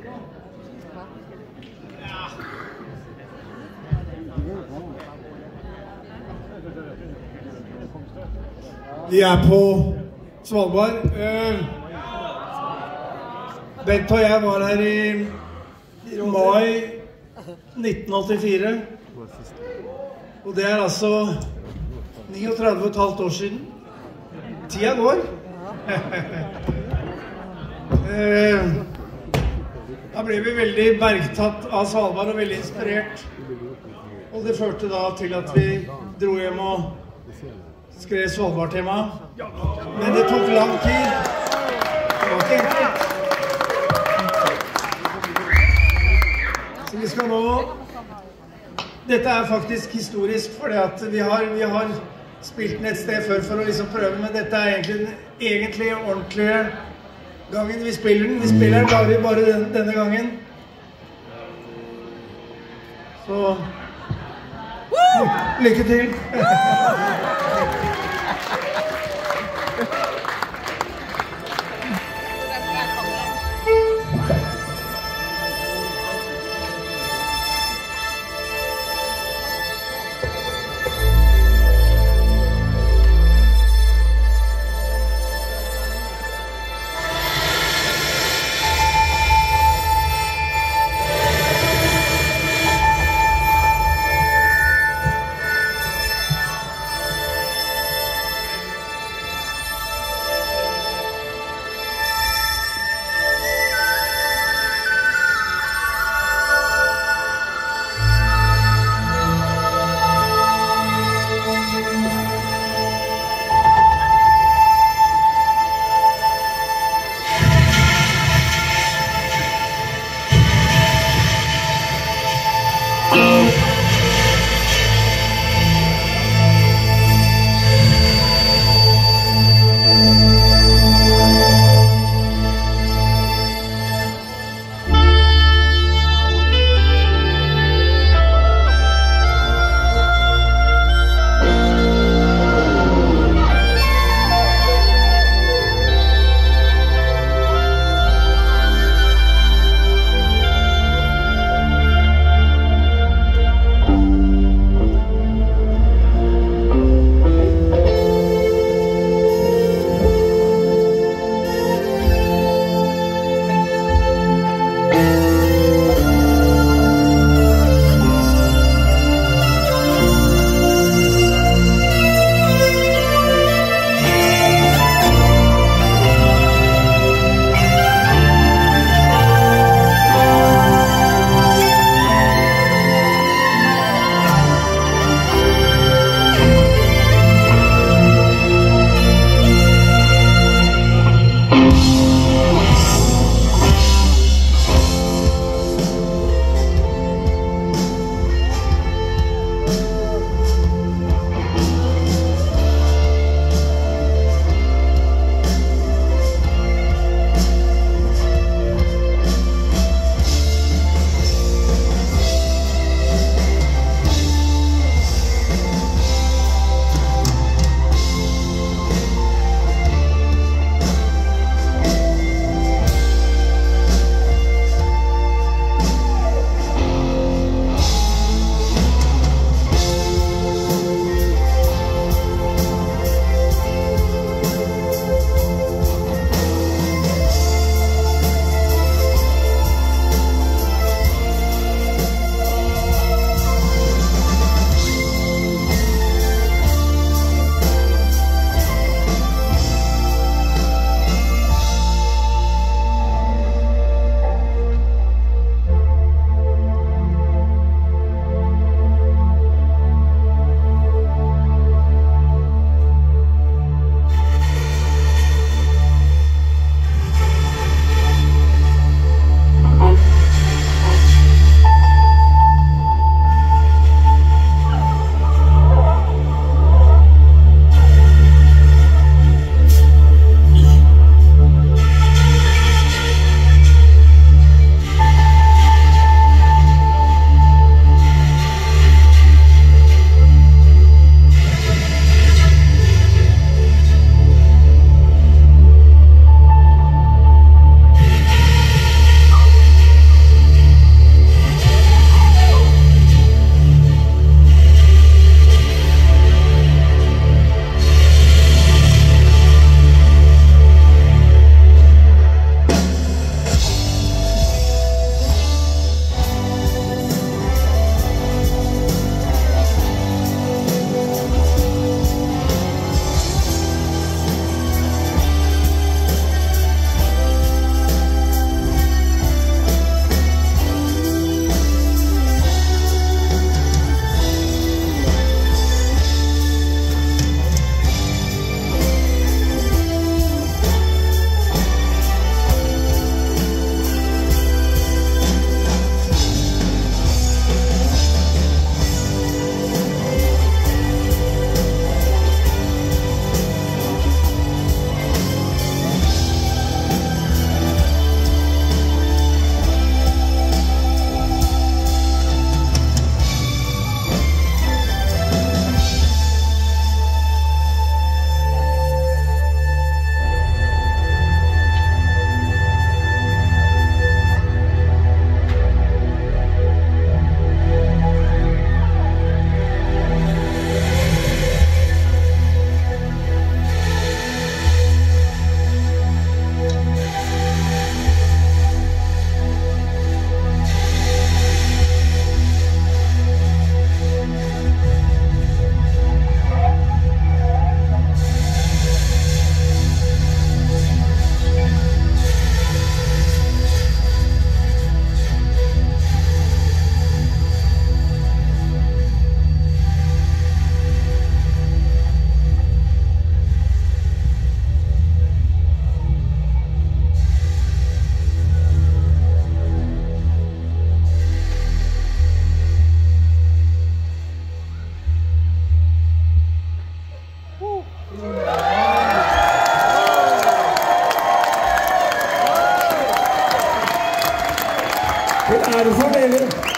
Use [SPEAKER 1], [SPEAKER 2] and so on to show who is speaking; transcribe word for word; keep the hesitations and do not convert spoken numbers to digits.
[SPEAKER 1] Vi er på Svalbard. Bent og jeg var her i mai nitten åttifire. Og det er altså niogtretive og et halvt år siden. Tida går. Da ble vi veldig bergtatt av Svalbard og veldig inspirert. Og det førte da til at vi dro hjem og skrev Svalbard-tema. Men det tok lang tid. Det var ikke enkelt. Så vi skal nå... Dette er faktisk historisk, fordi at vi har, vi har spilt den et sted før for å liksom prøve, men dette er egentlig den egentlige, ordentlige gangen vi spiller den. Vi spiller den bare, bare den, denne gangen. Så... Lykke til! Til ære for dere.